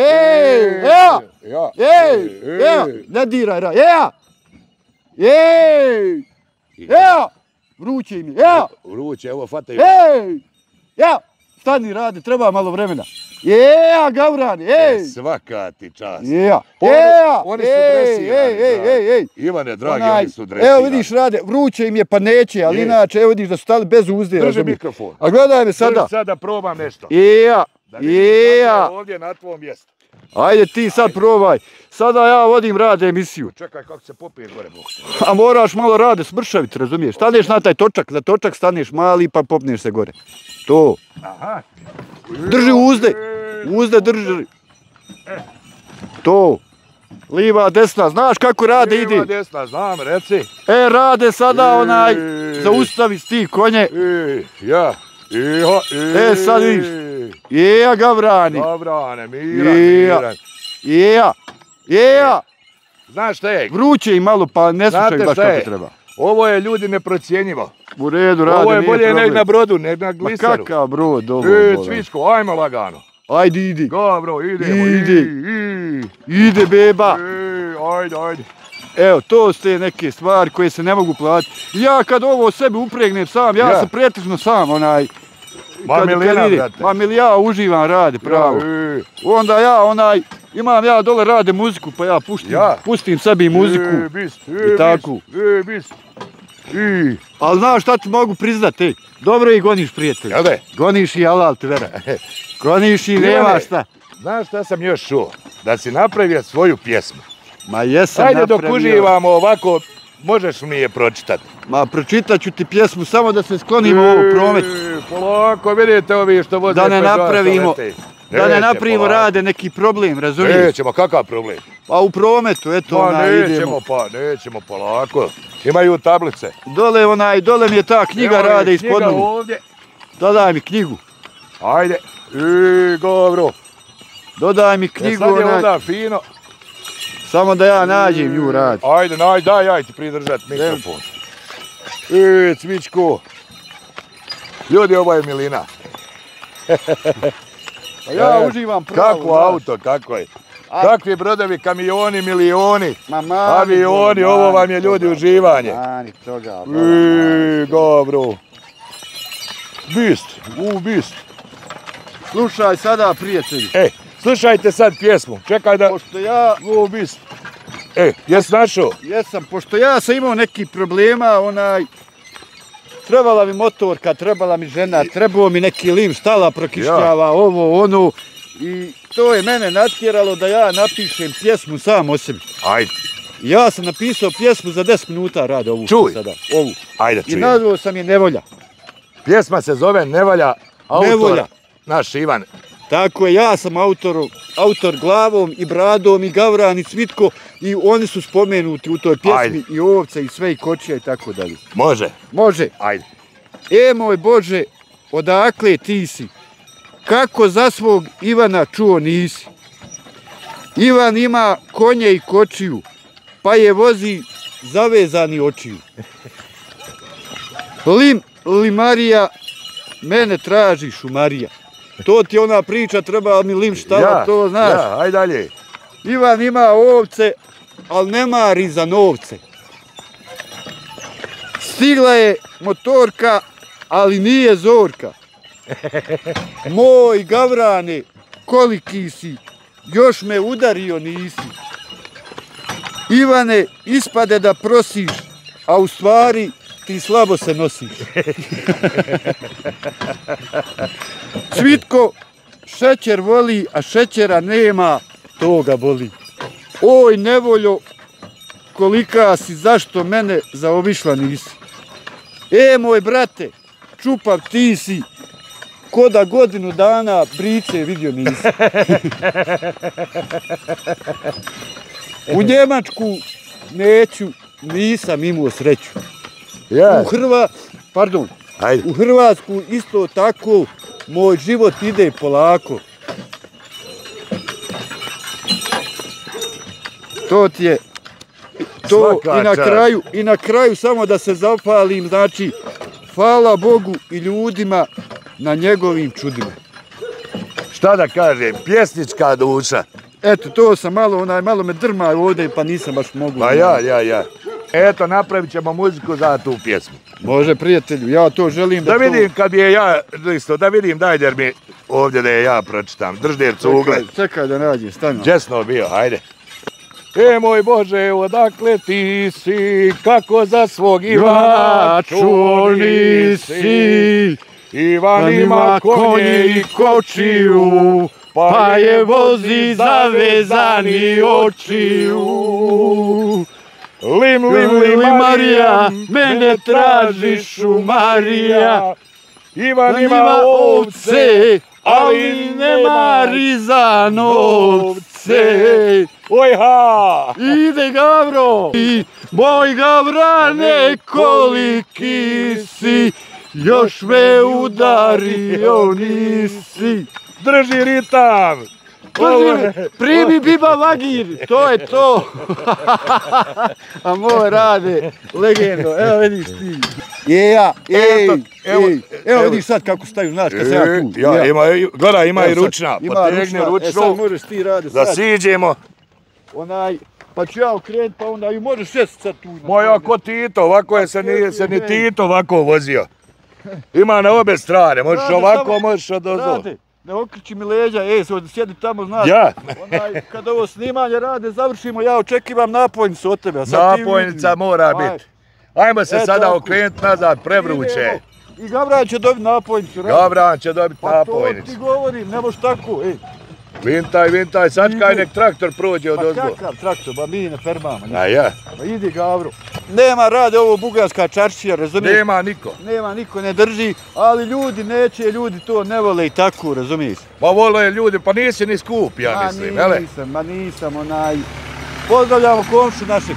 ne diraj, vruće im je, Vruće, evo, fataju. Stani rade, treba malo vremena. Gavrani, Svaka ti čast. Oni su dresirani. Ivane, dragi, oni su dresirani. Evo vidiš rade, vruće im je pa neće, ali inače, evo vidiš da su stali bez uzde. Drži mikrofon. A gledaj me sada. Drži sada probam nešto. Da vidim kako je ovdje na tvom mjestu. Ajde ti sad probaj. Sada ja vodim rade emisiju. Čekaj kako se popije gore. A moraš malo rade smršaviti, razumiješ? Staneš na taj točak, na točak staneš mali pa popneš se gore. To. Aha. Drži uzde drži. To. Liva, desna, znaš kako rade ide? Liva, desna, znam, reci. Rade sada zaustavi s ti konje. Sad vidiš. Gavrani. Gavrane, Miran. Znaš šta je? Vruće i malo pa ne slušaju baš kako treba. Ovo je ljudi neprocjenjivo. U redu, rade, ovo je bolje nek na brodu, nek na glisaru. Ma kakav brod, ovo. Cvičko, ajmo lagano. Ajde, idi. Gavro, idemo. Ide, beba. Ajde. Evo, to su te neke stvari koje se ne mogu platiti. Ja kad ovo sebi upregnem sam, ja sam pretežno sam, ja uživam rade, pravo. Onda ja, imam ja dole rade muziku, pa ja pustim sebi muziku. I tako. Ali znaš šta ti mogu priznati, dobro i goniš, prijatelj. Goniš i halal ti vera. Goniš i nema šta. Znaš šta sam još čuo? Da si napravio svoju pjesmu. Ma jesam napravio. Ajde dok uživamo ovako, možeš mi je pročitati. Ma pročitat ću ti pjesmu, samo da se sklonimo ovo promet. Polako, vidite ovi što voze. Da ne napravimo rade neki problem, razumiješ? Nećemo, kakav problem? Pa u prometu, eto idemo. Nećemo, polako. Imaju tablice. Dole mi je ta knjiga rade ispod nogu. Dodaj mi knjigu. Ajde, Gavro. Dodaj mi knjigu. Sad je onda fino. Samo da ja nađem nju radi. Ajde, daj ti pridržati mikrofon. Cvičko. Ljudi, ovo je milina. Ja uživam pravo. Kako auto, kako je. Kakvi brodovi, kamioni, milioni, avioni, ovo vam je ljudi uživanje. Mani toga. Gavro. Bist. Slušaj sada, prijatelji. Slušajte sad pjesmu. Čekaj da... Pošto ja... Bist. Jesi našao? Jesam, pošto ja sam imao neki problema, trebala mi motorka, trebala mi žena, trebao mi neki lim, stala prokišnjava, ovo, ono. I to je mene natjeralo da ja napišem pjesmu sam o sebi. Ajde. Ja sam napisao pjesmu za 10 minuta rade ovu. Čuj. Sada, ovu. Ajde, čujem. I nazvao sam je Nevolja. Pjesma se zove Nevolja, autor naš Ivan. Tako je, ja sam autor Glavom i Bradom i Gavran i Cvitko i oni su spomenuti u toj pjesmi i ovce i sve i kočija i tako dalje. Može. Ajde. Moj Bože, odakle ti si? Kako za svog Ivana čuo nisi? Ivan ima konje i kočiju, pa je vozi zavezani očiju. Limarija, mene traži šumarija. To ti je ona priča, treba mi lim štala, to znaš. Ja, aj dalje. Ivan ima ovce, ali ne mari za novce. Stigla je motorka, ali nije zorka. Moj Gavrane, koliki si, još me udario nisi. Ivane, ispade da prosiš, a u stvari ti slabo se nosiš. Cvitko šećer voli, a šećera nema, to ga boli. Oj nevoljo, kolika si, zašto mene zaobišla nisi? Moj brate, čupav ti si, ko da godinu dana brice vidio nisi. U Njemačku neću, nisam imao sreću. U Hrvatsku isto tako, moj život ide polako. To ti je to. I na kraju samo da se zahvalim, znači, hvala Bogu i ljudima na njegovim čudima. Šta da kažem, pjesnička duša. Eto, to sam malo me drma ovdje, pa nisam baš mogu. Pa ja. Eto, napravit ćemo muziku za tu pjesmu. Može, prijatelju, ja to želim da vidim kad je ja, isto, da vidim, dajde mi ovdje da je ja pročitam. Držder cugle. Čekaj da nađem, stani. Džesno bio, hajde. Moj Bože, odakle ti si, kako za svog Ivana čuli si. Ivan ima konje i kočiju, pa je vozi zavezani očiju. Limarija, mene traži šumarija. Ivan ima ovce, ali ne mari za novce. Ojha! Ide Gavro! Moj Gavrane, koliki si, još me udario nisi. Drži ritam! Primi biba vagir, to je to. A moj Rade, legendo, evo vidiš ti. Evo vidiš sad kako staju, znaš kad se ja tu. Gledaj, ima i ručna, potegni ručnu. Sad možeš ti Rade, da siđemo. Pa ću ja okrenuti, pa onda i možeš sjesti sad tu. Moja ko Tito, ovako je se ni Tito ovako vozio. Ima na obe strane, možeš ovako, možeš odozdo. Ne okriči mi leđa, sjedi tamo, znaš. Ja. Kada ovo snimanje Rade završimo, ja očekivam napojnicu od tebe. Napojnica mora biti. Ajmo se sada okrenuti nazad, prevruće. I Gavran će dobiti napojnicu. Gavran će dobiti napojnicu. Pa to ti govorim, ne moš tako. Vintaj, sačkaj nek traktor prođe od ozgo. Pa kakav traktor, ba mi ne fermamo. A ja. Pa idi Gavro. Nema Rade ovo bugarska čaršija, razumiješ? Nema niko, ne drži, ali ljudi neće, ljudi to ne vole i tako, razumiješ? Pa vole ljudi, pa nisi ni skup, ja mislim, ele? Nisam, pozdravljamo komšu našeg,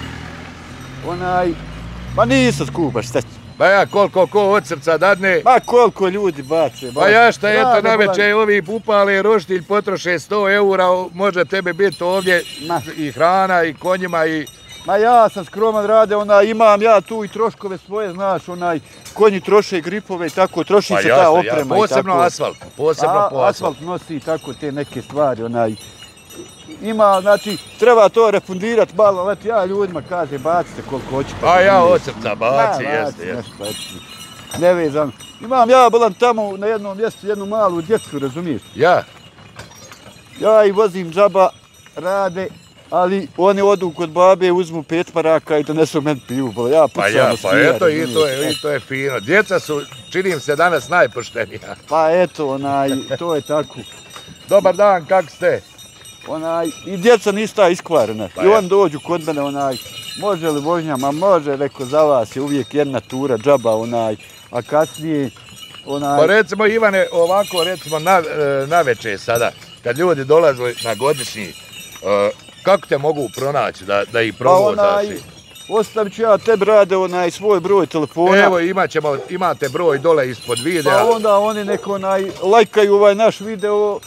nisam skup, baš steći. Ba ja, koliko ko od srca dadne. Ma koliko ljudi bace. Pa ja šta, eto, naveče ovi upale roštilj, potroše 100 eura, može tebe biti ovdje i hrana i konjima i... Ma ja sam skroman Rade, imam ja tu i troškove svoje, znaš, konji troše gripove i tako, troši se ta oprema i tako. Posebno asfalt, asfalt nosi i tako te neke stvari, ima, znači, treba to refundirati malo, eto ja ljudima kažem, bacite koliko hoćete. A ja od srca baci, jeste. Nevezano. Imam ja, bolam tamo na jednom mjestu, jednu malu djecu, razumiješ? Ja? Ja i vozim džaba, Rade, ali oni odu kod babe, uzmu 5 maraka i donesu meni pivu, ja pucam pa eto, i to je fino. Djeca su, činim se danas, najpoštenija. Pa eto, to je tako. Dobar dan, kako ste? I djeca nista iskvarena. I on dođu kod mene, može li vožnja? Ma može, reko, za vas je uvijek jedna tura, džaba, a kasnije, Pa recimo, Ivane, ovako, recimo, naveče sada, kad ljudi dolaze na godišnji, kako te mogu pronaći da ih promozaš? Ostavit ću ja tebi Rade svoj broj telefona. Evo, imate broj dole ispod videa. Pa onda oni neko lajkaju ovaj naš video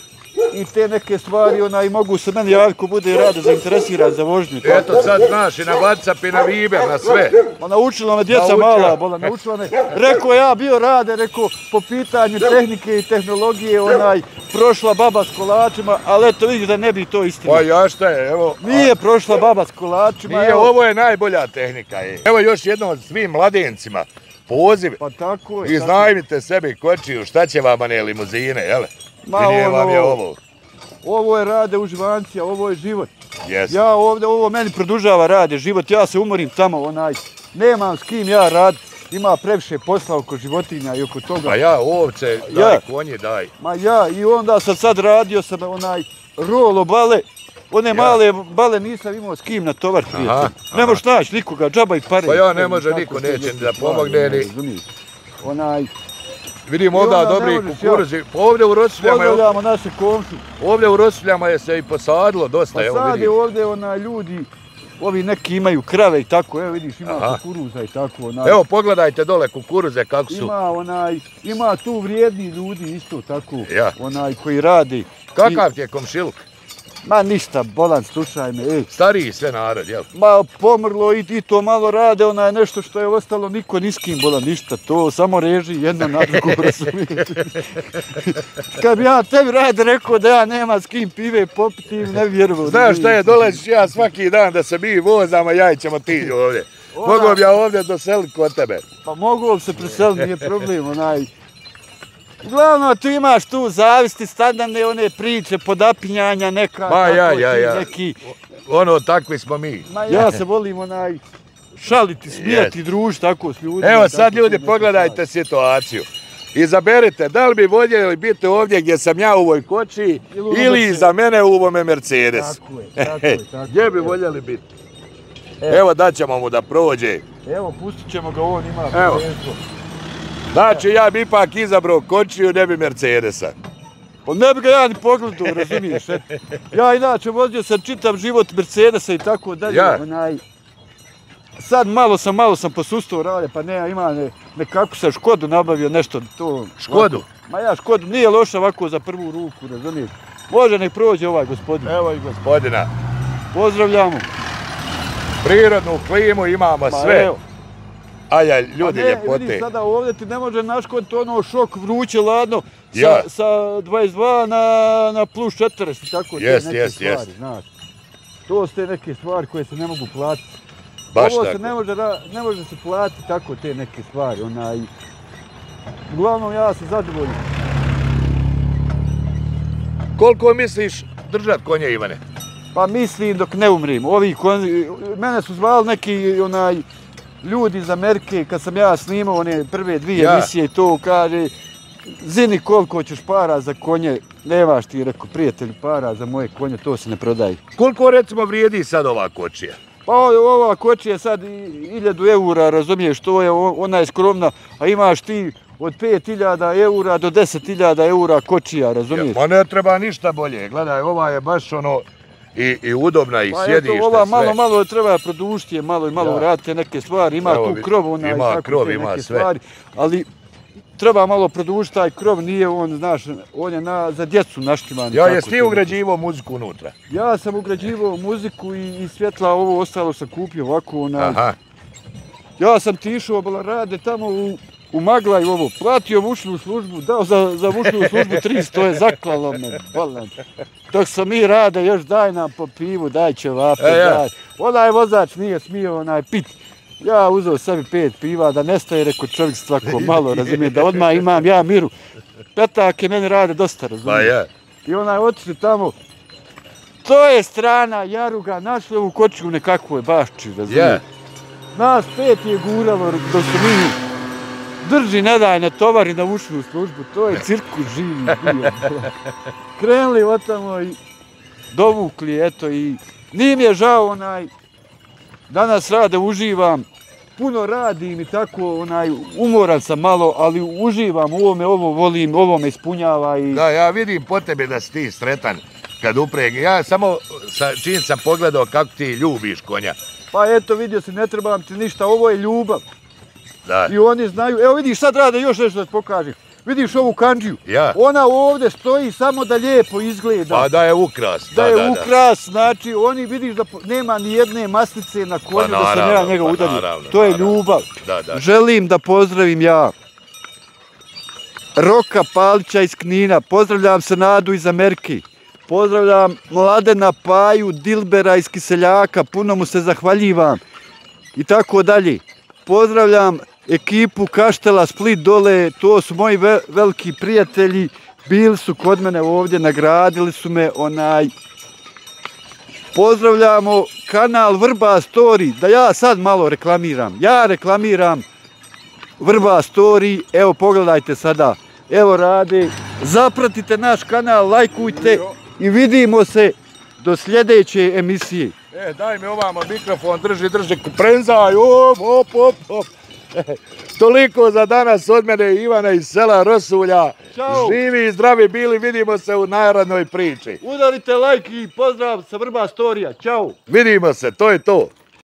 i te neke stvari, i mogu se meni javiti ko bude rado zainteresiran za vožnju. Eto sad znaš i na WhatsApp i na Viber, na sve. Ma naučila me djeca mala, naučila me. Rekao ja bio rade, rekao po pitanju tehnike i tehnologije, prošla baba s kolačima, ali eto vidiš da ne bi to istina. Pa ja šta je, evo. Nije prošla baba s kolačima. Nije, ovo je najbolja tehnika. Evo još jednom svim mladencima. Poziv. Pa tako je. Iznajmite sebi kočiju, šta će vama ne limuzine, jel? Nije vam je ovo. Ovo je rade uživancija, ovo je život. Yes. Ja ovdje, ovo meni produžava rade život, ja se umorim tamo, nemam s kim ja raditi. Ima previše posla oko životinja i oko toga. A ja ovce, daj konje, daj. Ma ja, i onda sam sad radio sam rolo bale. One male bale nisam imao s kim na tovar prijatelj. Ne možeš naći nikoga, džaba i pare. Pa ja ne može, niko neće da pomogne ni. Vidim ovdje dobri kukuruzi. Ovdje u Rosiljama je... Pozdravljamo naše komšu. Ovdje u Rosiljama je se i posadilo dosta, evo vidim. Pa sad je ovdje ljudi, ovi neki imaju krave i tako, evo vidiš ima kukuruza i tako. Evo pogledajte dole kukuruze kako su. Ima tu vrijedni ljudi isto tako, koji radi. Kakav ti je komšiluk? Ma ništa, bolan, slušaj me. Stariji sve narod, jel? Ma pomrlo i to malo rade, nešto što je ostalo, niko ni s kim, bolan, ništa, to samo reži jedna na drugu, razumijete. Kad bi ja tebi rade rekao da ja nema s kim pive popiti, ne vjerujem. Znaš šta je, dolaziš ja svaki dan da se mi vozamo, ja i ćemo ti ovdje. Mogu bi ja ovdje doseliti kod tebe. Pa mogu bi se preseliti, nije problem, Uglavnom, tu imaš tu zavisti, standardne one priče, podapinjanja, neka... Ma ja. Takvi smo mi. Ja se volim šaliti, smijati, družiti tako s ljudima. Evo sad ljudi, pogledajte situaciju. Izaberite, da li bi voljeli biti ovdje gdje sam ja u ovoj koči ili iza mene u ovome Mercedesu. Tako je. Gdje bi voljeli biti? Evo daćemo mu da prođe. Evo, pustit ćemo ga, on ima prvenstvo. Znači, ja bi ipak izabrao kočiju, ne bi Mercedesa. Pa ne bi ga ja ni pogledao, razumiješ? Ja inače vozio sam čitav život Mercedesa i tako dalje. Sad malo sam posustao rade, pa nekako sam Škodu nabavio nešto. Škodu? Ma ja Škodu, nije loša ovako za prvu ruku, razumiješ? Može nek prođe ovaj gospodin. Evo i gospodina. Pozdravljamo. Prirodnu klimu imamo sve. Aja, ljudi ljepote. Vidiš sada ovdje ti ne može naškoditi šok vruće, ladno, sa 22 na plus 40, tako te neke stvari, znaš. To su te neke stvari koje se ne mogu platiti. Ovo se ne može se platiti tako te neke stvari, Uglavnom ja sam zadovoljan. Koliko misliš držat konje, Ivane? Pa mislim dok ne umrim. Mene su zvali neki ljudi iz Amerike, kad sam ja snimao one prve dvije emisije i to kaže Zini, koliko ćeš para za konje? Nemaš ti, rekao, prijatelj, para za moje konje, to se ne prodaje. Koliko recimo vrijedi sad ova kočija? Pa ova kočija sad 1000 eura, razumiješ, ona je skromna, a imaš ti od 5000 eura do 10.000 eura kočija, razumiješ? Pa ne treba ništa bolje, gledaj, ova je baš i udobna i sjedište, sve. Ova malo treba produžiti, malo radite neke stvari, ima tu krov, ima sve. Ali treba malo produžiti taj krov, nije on, znaš, on je za djecu naštiman. Ja, jesi ti ugrađivao muziku unutra? Ja sam ugrađivao muziku i svjetla, ovo ostalo sam kupio ovako, Ja sam ti išao, rade tamo u Maglaj ovo, platio vučnu službu, dao za vučnu službu 300, to je zaklalo me, bolan. Dok sam mi rade, još daj nam po pivu, daj ćevape, daj. Onaj vozač nije smio pit. Ja uzeo sebi 5 piva, da nestaje, rekao čovjek svako malo, razumije, da odmah imam ja miru. Petake meni rade dosta, razumije. I otišli tamo, to je strana Jaruga, našli ovu kočiju nekakvoj bašči, razumije. Nas 5 je guralo dok su mi drži, ne daj, ne tovari na vučnu službu, to je cirkus živi bio. Krenuli otamo i dovukli, eto, i nije mi je žao, danas rade, uživam, puno radim i tako, umoran sam malo, ali uživam u ovome, ovo volim, ovo me ispunjava i... Da, ja vidim po tebi da si ti sretan kad upregi, ja samo čim sam pogledao kako ti ljubiš konja. Pa eto, vidio si, ne trebam ti ništa, ovo je ljubav. I oni znaju, evo vidiš, sad rade još nešto da ti pokažem. vidiš ovu kandžiju? Ja. Ona ovdje stoji samo da lijepo izgleda. Pa da je ukras. Da je ukras, znači oni vidiš da nema ni jedne maslice na konju da se nema njega udario. To je ljubav. Želim da pozdravim ja Roka Palića iz Knina, pozdravljam Senadu iz Amerike, pozdravljam Mladena Paju Dilbera iz Kiseljaka, puno mu se zahvaljivam i tako dalje. Pozdravljam ekipu Kaštela Split dole, to su moji veliki prijatelji, bili su kod mene ovdje, nagradili su me Pozdravljamo kanal Vrba Story, da ja sad malo reklamiram. Ja reklamiram Vrba Story, evo pogledajte sada, evo rade. Zapratite naš kanal, lajkujte i vidimo se do sljedeće emisije. Daj mi ovamo mikrofon, drži kuprenzaj, op. Toliko za danas od mene, Ivana iz sela Rosulja. Ćao. Živi i zdravi bili, vidimo se u narednoj priči. Udarite like i pozdrav sa Vrba Storija, čao. Vidimo se, to je to.